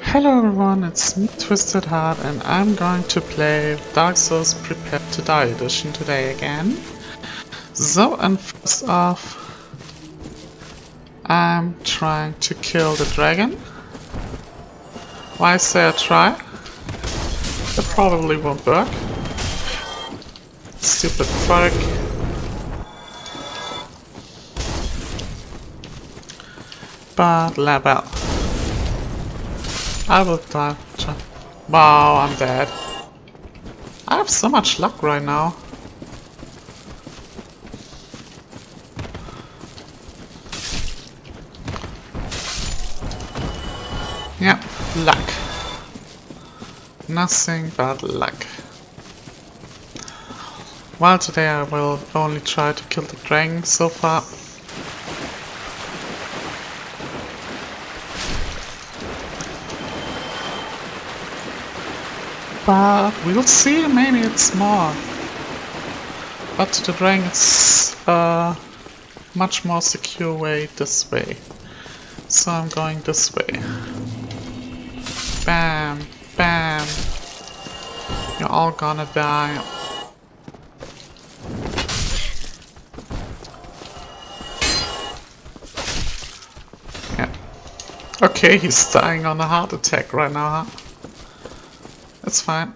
Hello everyone, it's me, Twisted Heart, and I'm going to play Dark Souls Prepare to Die Edition today again. So, and first off, I'm trying to kill the dragon. Why say I try? It probably won't work. Stupid fuck. But level. I will die. Wow, I'm dead. I have so much luck right now. Yeah, luck. Nothing but luck. Well, today I will only try to kill the dragon so far. But we'll see, maybe it's more. But to the dragon it's a much more secure way this way. So I'm going this way. Bam, bam. You're all gonna die. Yeah. Okay, he's dying on a heart attack right now, huh? That's fine.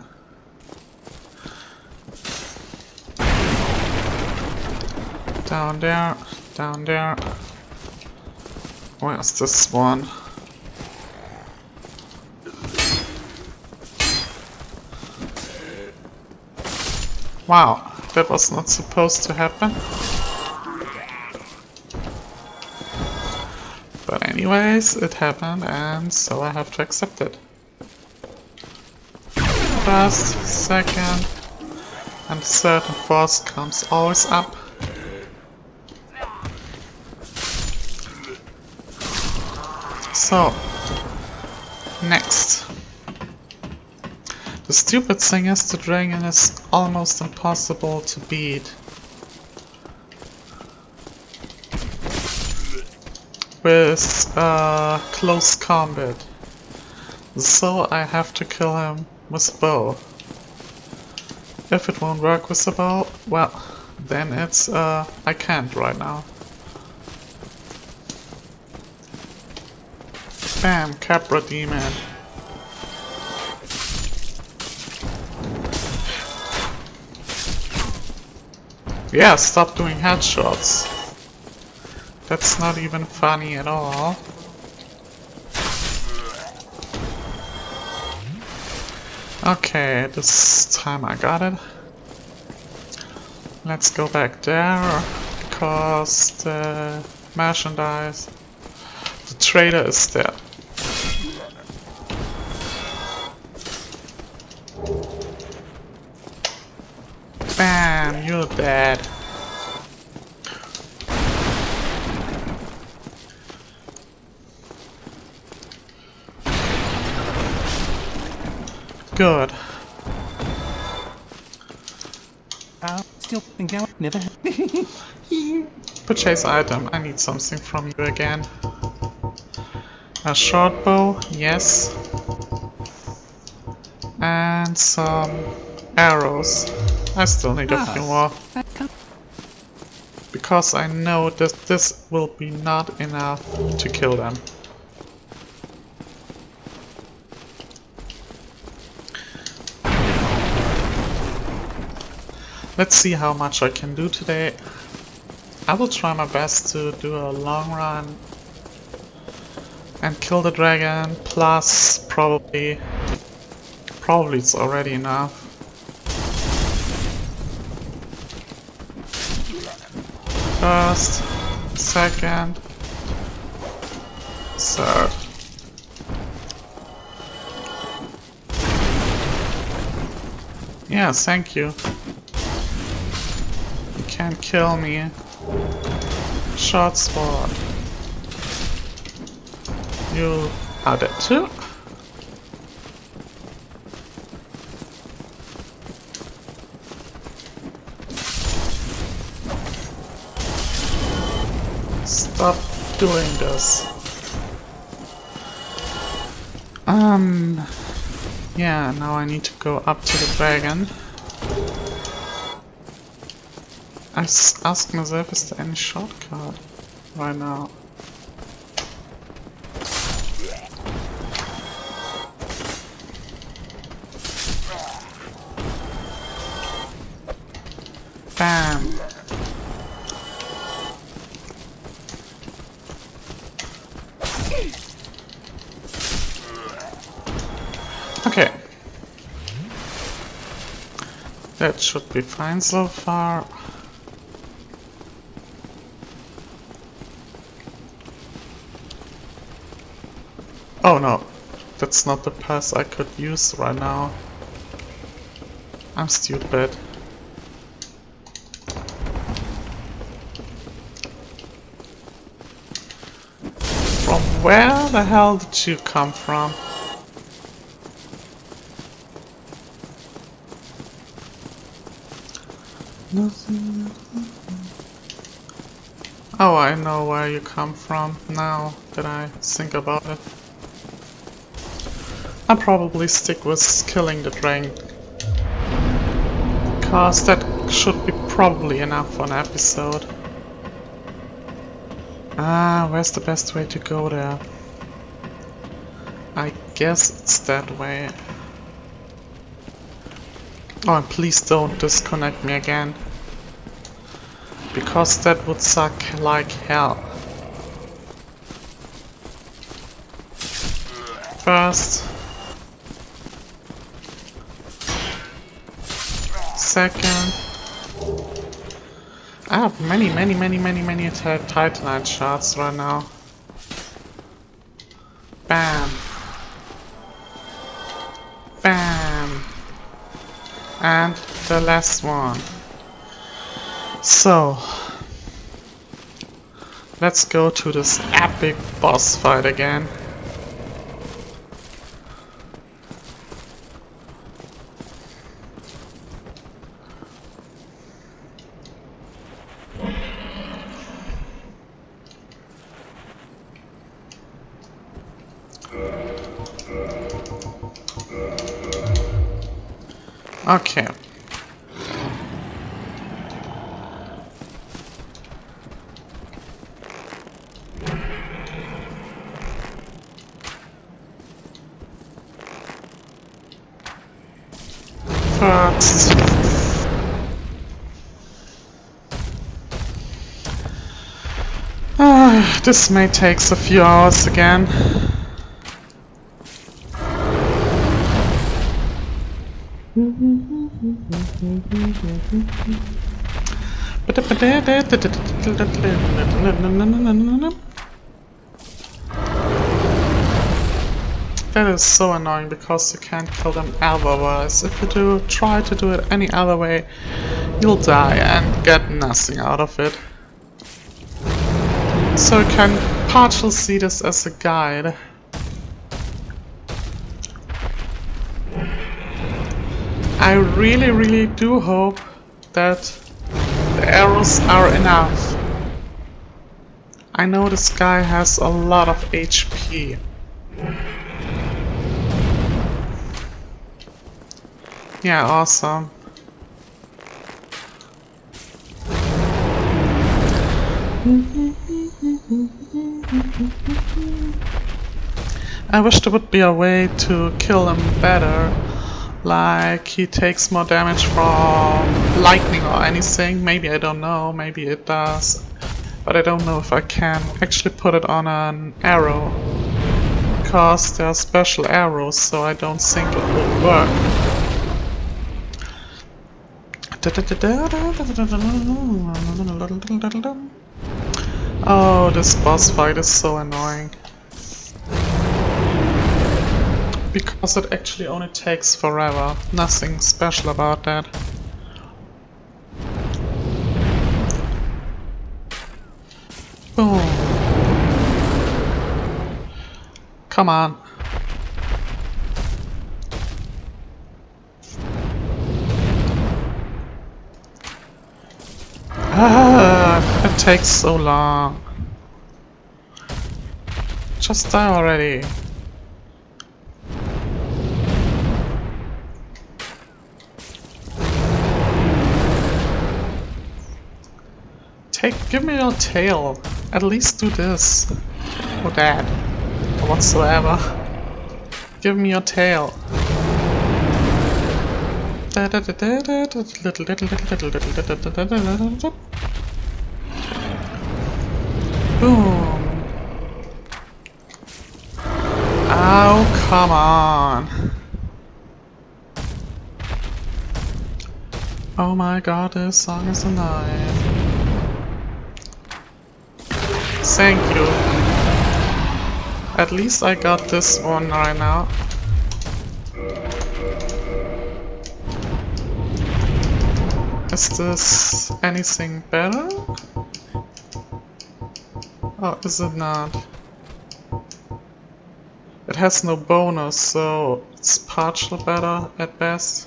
Down there, down there. Where's this one? Wow, that was not supposed to happen. But anyways, it happened and so I have to accept it. First, second, and third and fourth comes always up. So, next. The stupid thing is the dragon is almost impossible to beat. With close combat. So I have to kill him with bow. If it won't work with the bow, well, then it's I can't right now. Bam, Capra Demon. Yeah, stop doing headshots. That's not even funny at all. Okay, this time I got it. Let's go back there, because the merchandise, the trader is there. Bam, you're dead. Good. Still think I never. Purchase item. I need something from you again. A short bow, yes. And some arrows. I still need a few more. Because I know that this will be not enough to kill them. Let's see how much I can do today. I will try my best to do a long run and kill the dragon, plus probably it's already enough. First, second, third. Yeah, thank you. Can't kill me. Short sword. You are dead too. Stop doing this. Yeah, now I need to go up to the dragon. Ask myself, is there any shortcut right now? Bam! Okay. That should be fine so far. Oh no, that's not the pass I could use right now. I'm stupid. From where the hell did you come from? Oh, I know where you come from now that I think about it. I'll probably stick with killing the dragon, because that should be probably enough for an episode. Ah, where's the best way to go there? I guess it's that way. Oh, and please don't disconnect me again, because that would suck like hell. First. Second. I have many Titanite shots right now. Bam. Bam. And the last one. So, let's go to this epic boss fight again. Okay. First. This may take a few hours again. That is so annoying because you can't kill them otherwise. If you try to do it any other way, you'll die and get nothing out of it. So you can partially see this as a guide. I really do hope that the arrows are enough. I know this guy has a lot of HP. Yeah, awesome. I wish there would be a way to kill him better. Like he takes more damage from lightning or anything. Maybe, I don't know, maybe it does. But I don't know if I can actually put it on an arrow. Because there are special arrows, so I don't think it would work. Oh, this boss fight is so annoying. Because it actually only takes forever. Nothing special about that. Boom. Come on. It takes so long. Just die already. Hey, give me your tail. At least do this. Or that. Or whatsoever. Give me your tail. Boom. Oh, come on. Oh my god, this song is annoying. Thank you. At least I got this one right now. Is this anything better? Oh, is it not? It has no bonus, so it's partial better at best.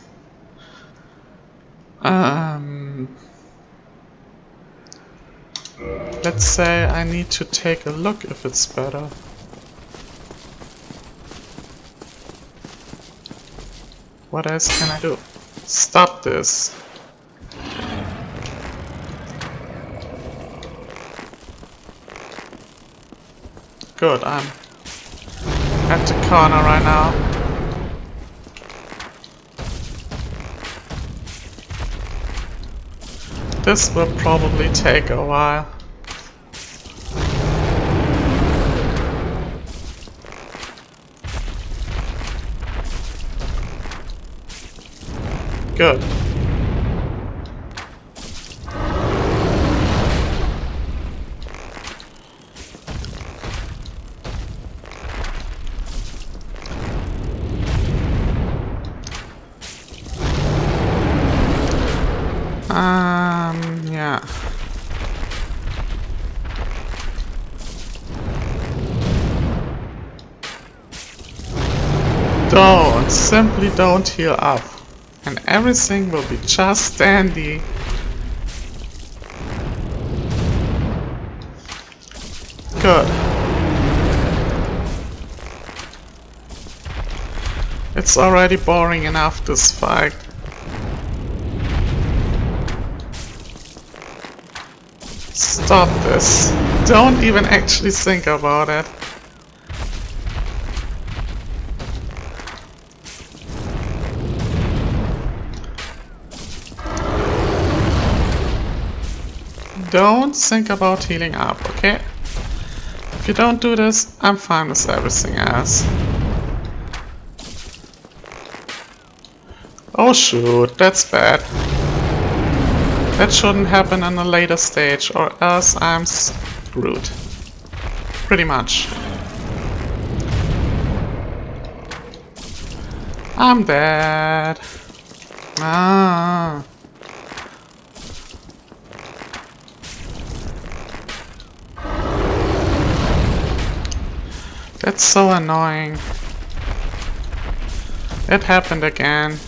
Let's say I need to take a look if it's better. What else can I do? Stop this. Good, I'm at the corner right now. This will probably take a while. Good. Yeah. Simply don't heal up. And everything will be just dandy. Good. It's already boring enough, this fight. Stop this. Don't even actually think about it. Don't think about healing up, okay? If you don't do this, I'm fine with everything else. Oh shoot, that's bad. That shouldn't happen in a later stage, or else I'm screwed. Pretty much. I'm dead. Ah. That's so annoying. It happened again.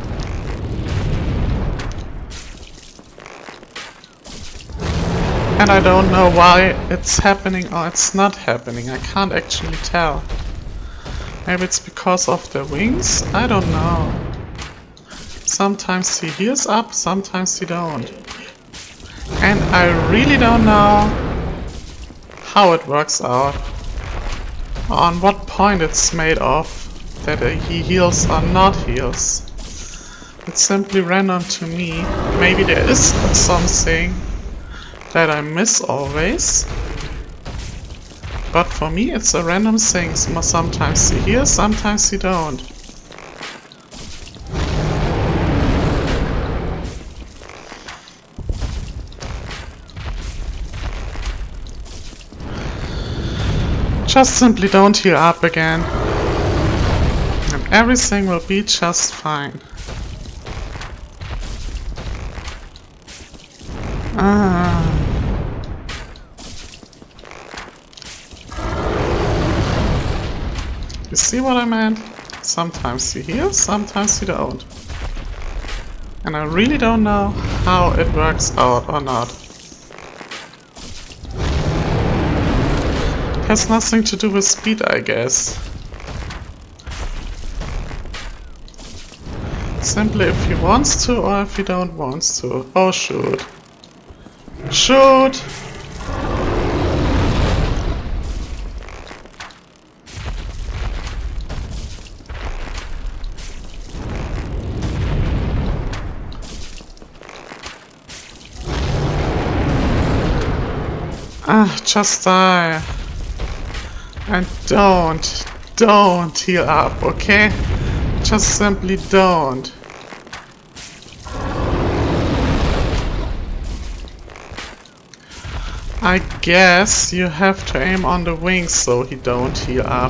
And I don't know why it's happening or it's not happening. I can't actually tell. Maybe it's because of the wings? I don't know. Sometimes he heals up, sometimes he don't. And I really don't know how it works out. On what point it's made of that he heals or not heals. It's simply random to me. Maybe there is something that I miss always. But for me it's a random thing. Sometimes he heals, sometimes he don't. Just simply don't heal up again. And everything will be just fine. You see what I meant? Sometimes he heals, sometimes he don't. And I really don't know how it works out or not. Has nothing to do with speed, I guess. Simply if he wants to or if he don't want to. Oh shoot. Shoot! Ah, just die. And don't heal up, okay? Just simply don't. I guess you have to aim on the wings so he don't heal up.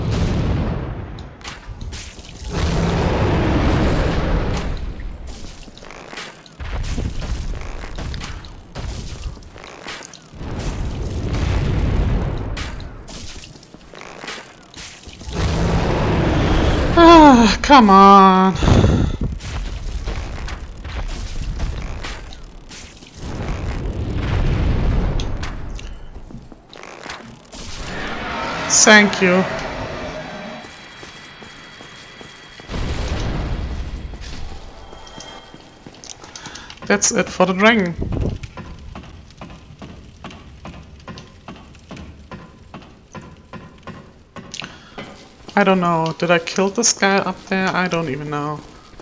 Ah, come on. Thank you. That's it for the dragon. I don't know. Did I kill this guy up there? I don't even know.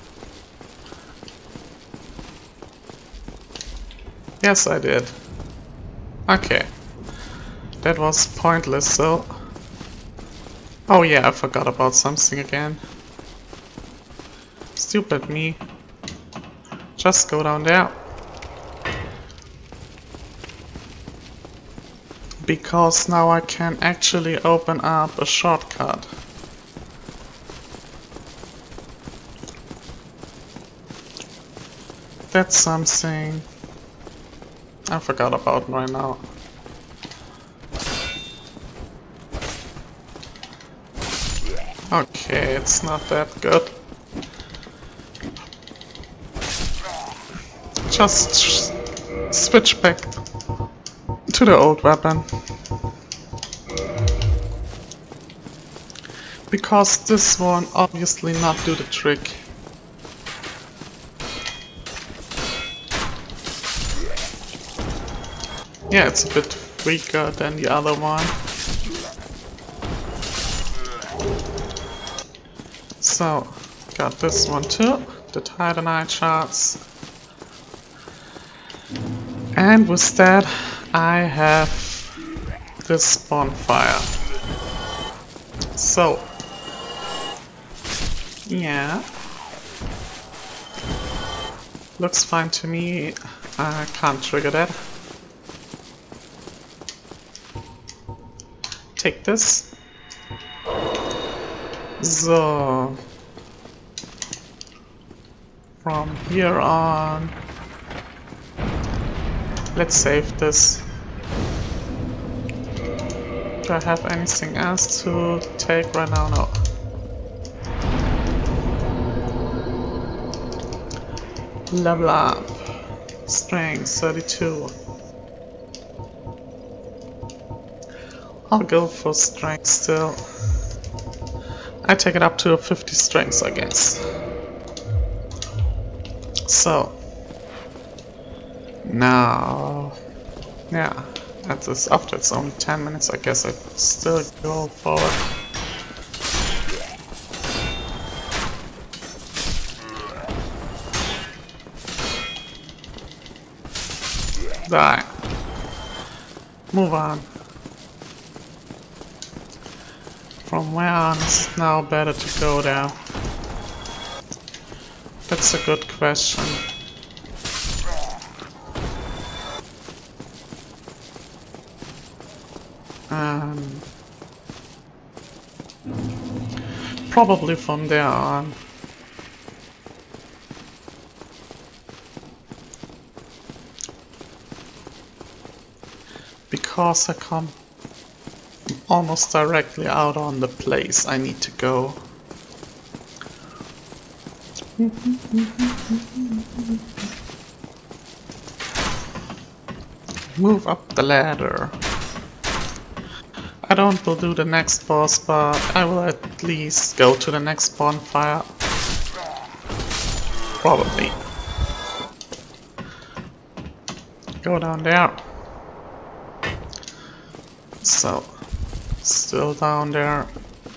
Yes, I did. Okay. That was pointless, so... Oh yeah, I forgot about something again. Stupid me. Just go down there. Because now I can actually open up a shortcut. That's something I forgot about right now. Okay, it's not that good. Just switch back to the old weapon. Because this one obviously not do the trick. Yeah, it's a bit weaker than the other one. So, got this one too, the Titanite shards. And with that, I have this bonfire. So, yeah. Looks fine to me. I can't trigger that. Take this. So, from here on, let's save this. Do I have anything else to take right now? No. Level up. Strength 32. I'll go for strength still. I take it up to 50 strength, I guess. So now, yeah, at this after it's only 10 minutes, I guess I still go forward. Die. Move on. From where on is now better to go there? That's a good question. Probably from there on. Because I come almost directly out on the place I need to go. Move up the ladder. I don't will do the next boss, but I will at least go to the next bonfire. Probably. Go down there. So, still down there.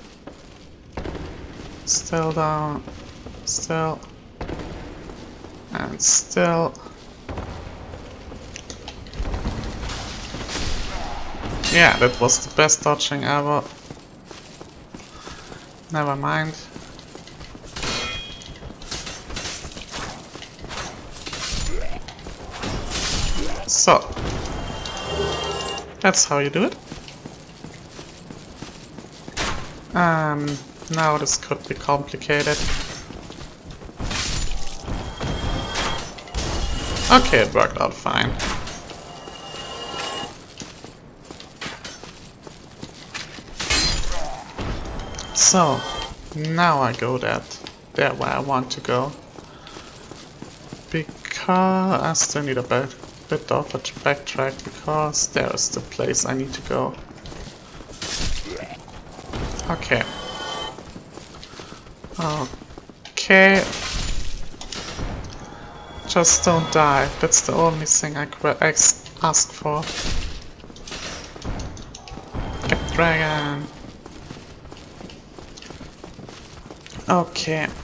Still down. Still. And still. Yeah, that was the best dodging ever. Never mind. So, that's how you do it. Now this could be complicated. Okay, it worked out fine. So, now I go there where I want to go. Because I still need a bit of a backtrack, because there is the place I need to go. Okay. Okay. Just don't die. That's the only thing I ask for. Get dragon. Okay.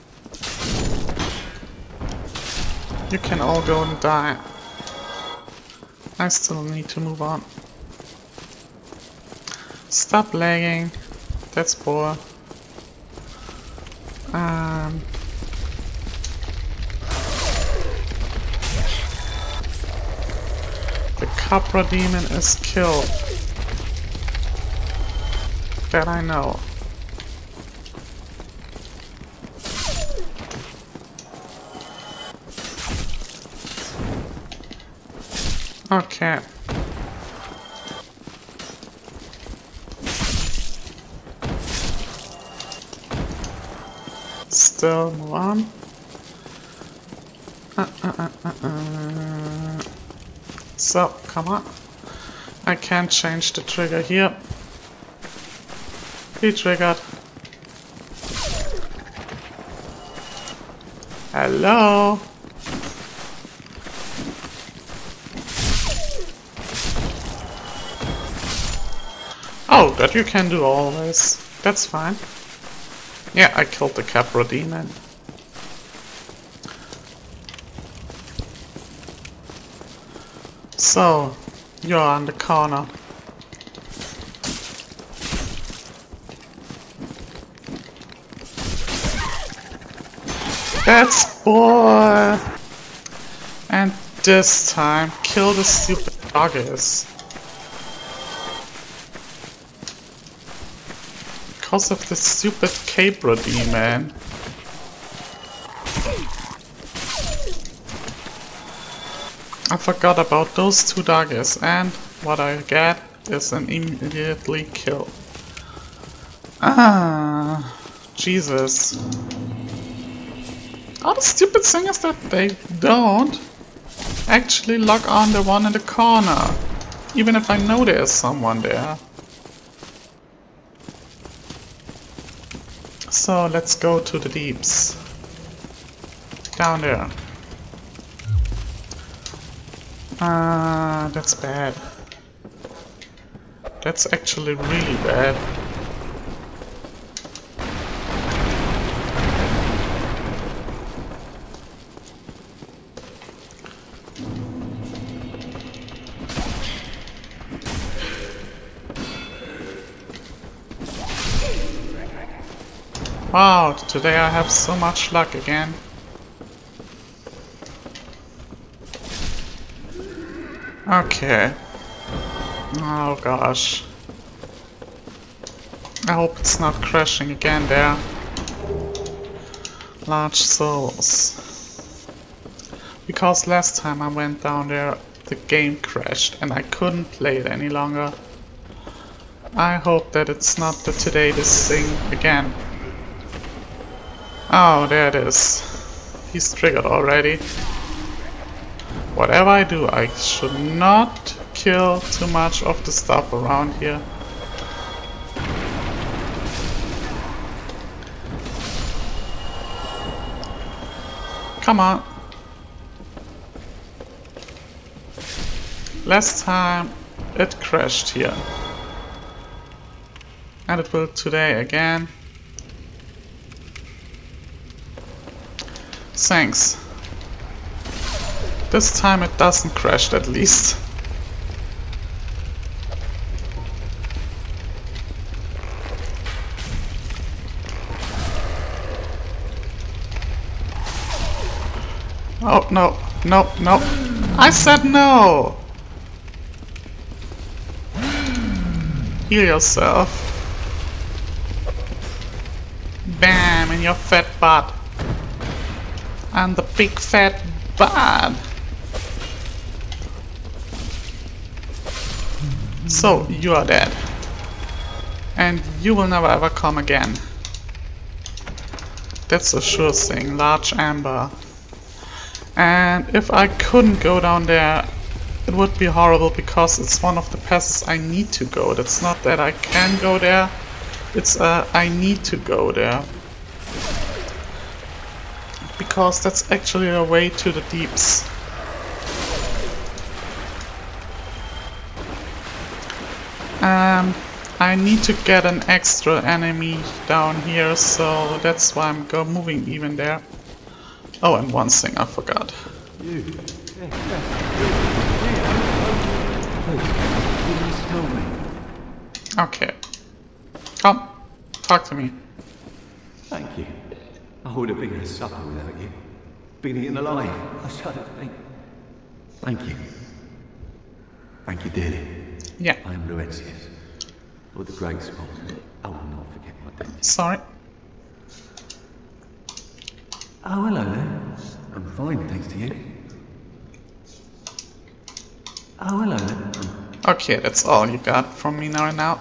You can all go and die. I still need to move on. Stop lagging. That's poor. The Capra demon is killed. That I know. Okay. Still move on. So, come on. I can't change the trigger here. Be triggered. Hello? Oh, that you can do always. That's fine. Yeah, I killed the Capra demon. So, you're on the corner. That's boy! And this time, kill the stupid doggies. Because of the stupid Capra demon. I forgot about those two doggies, and what I get is an immediately kill. Ah, Jesus. Oh, the stupid thing is that they don't actually lock on the one in the corner, even if I know there's someone there. So let's go to the deeps. Down there. That's bad. That's actually really bad. Wow, today I have so much luck again. Okay. Oh gosh. I hope it's not crashing again there. Large souls. Because last time I went down there, the game crashed and I couldn't play it any longer. I hope that it's not today this thing again. Oh, there it is. He's triggered already. Whatever I do, I should not kill too much of the stuff around here. Come on. Last time it crashed here. And it will today again. Thanks. This time it doesn't crash at least. Oh, no, no, no. I said no! Heal yourself. Bam, in your fat butt. And the big fat butt. So, you are dead. And you will never ever come again. That's a sure thing, large amber. And if I couldn't go down there, it would be horrible because it's one of the passes I need to go. That's not that I can go there, it's I need to go there. Because that's actually a way to the deeps. I need to get an extra enemy down here, so that's why I'm moving even there. Oh, and one thing I forgot. Okay. Come, talk to me. Thank you. I would have been a supper without you. Been eaten alive. I shudder to think. Thank you. Thank you, dearly. Yeah. I am Laurentius. Lord the Great Spot. I will not forget my debt. Sorry. Oh, hello there. I'm fine, thanks to you. Oh, hello there. Okay, that's all you got from me now.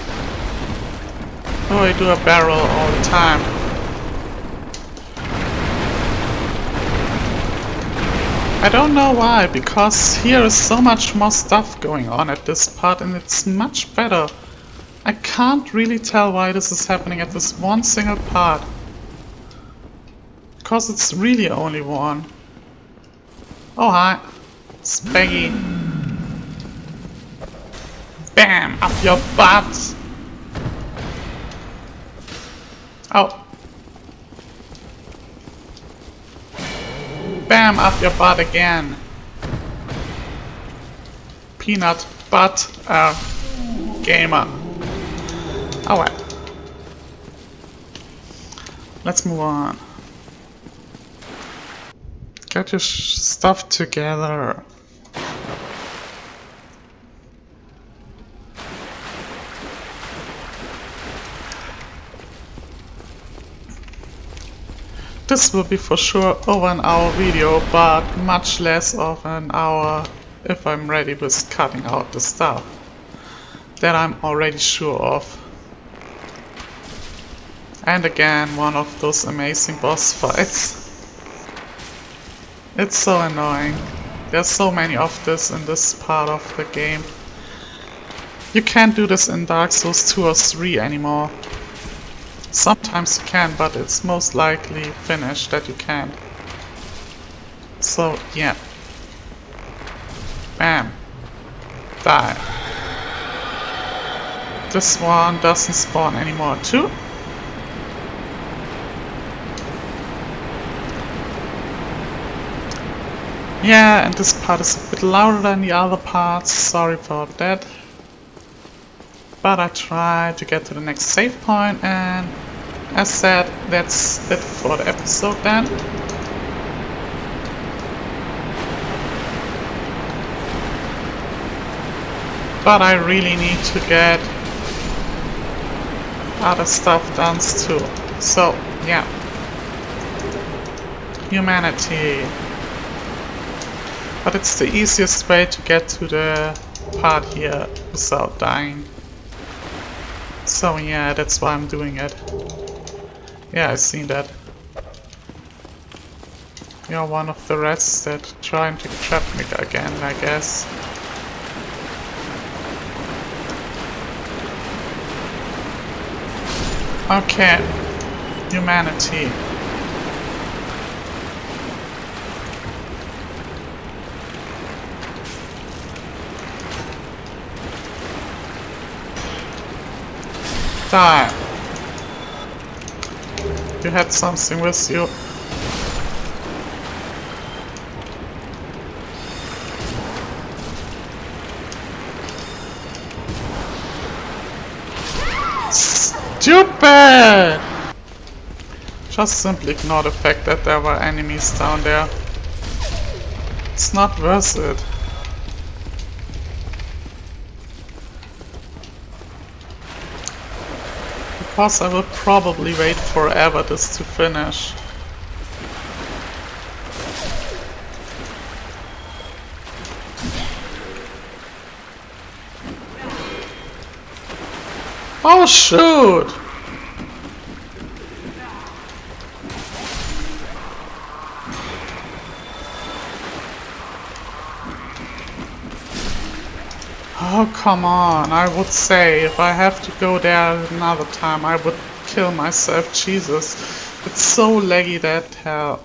Oh, I do a barrel all the time. I don't know why, because here is so much more stuff going on at this part and it's much better. I can't really tell why this is happening at this one single part. Because it's really only one. Oh hi, it's Peggy. Bam! Up your butt! Oh. Bam! Up your butt again. Peanut butter gamer. Oh well. Let's move on. Get your stuff together. This will be for sure over an hour video, but much less of an hour if I'm ready with cutting out the stuff that I'm already sure of. And again, one of those amazing boss fights. It's so annoying. There's so many of this in this part of the game. You can't do this in Dark Souls 2 or 3 anymore. Sometimes you can, but it's most likely finished that you can. So, yeah. Bam. Die. This one doesn't spawn anymore too. Yeah, and this part is a bit louder than the other parts, sorry about that. But I tried to get to the next save point, and as said, that's it for the episode then. But I really need to get other stuff done too. So, yeah. Humanity. But it's the easiest way to get to the part here without dying. So yeah, that's why I'm doing it. Yeah, I've seen that. You're one of the rats that trying to trap me again, I guess. Okay. Humanity. Die. You had something with you. Stupid! Just simply ignore the fact that there were enemies down there. It's not worth it. Because I will probably wait forever this to finish. Oh shoot! Oh come on, I would say if I have to go there another time I would kill myself, Jesus. It's so laggy that hell.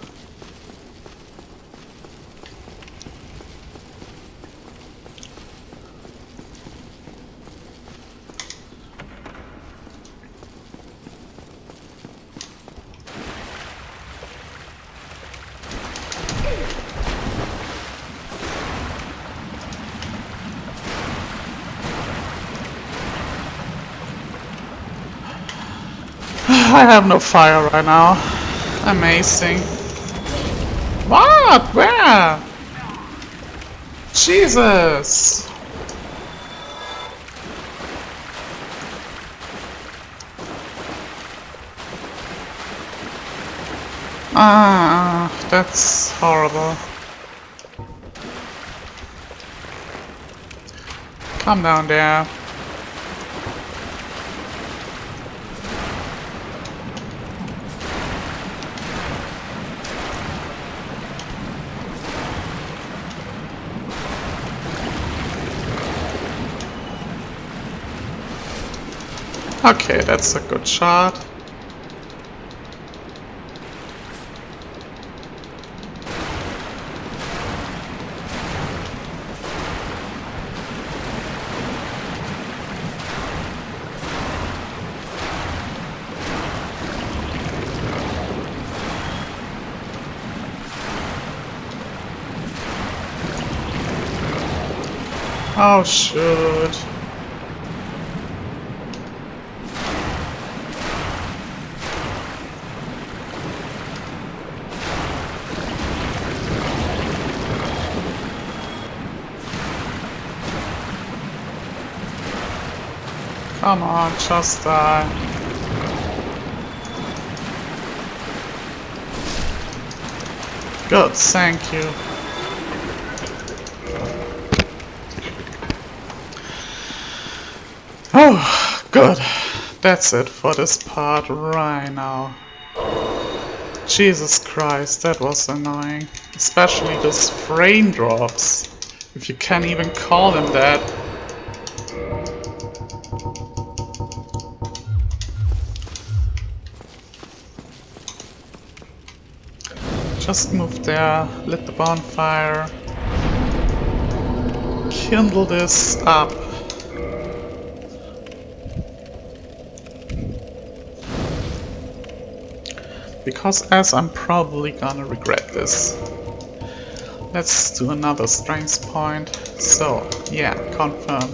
I have no fire right now. Amazing. What? Where? Jesus! Ah, that's horrible. Come down there. Okay, that's a good shot. Oh shoot. Come on, just die. Good, thank you. Oh, good. That's it for this part right now. Jesus Christ, that was annoying. Especially those frame drops. If you can even call them that. Just move there, lit the bonfire, kindle this up. Because as I'm probably gonna regret this. Let's do another strength point. So, yeah, confirm.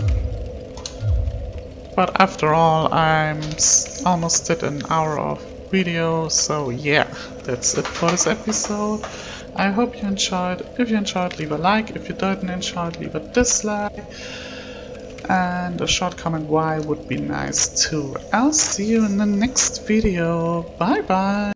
But after all, I'm almost did an hour of video, so yeah, that's it for this episode. I hope you enjoyed. If you enjoyed, leave a like. If you didn't enjoy, leave a dislike. And a short comment why would be nice too. I'll see you in the next video. Bye bye.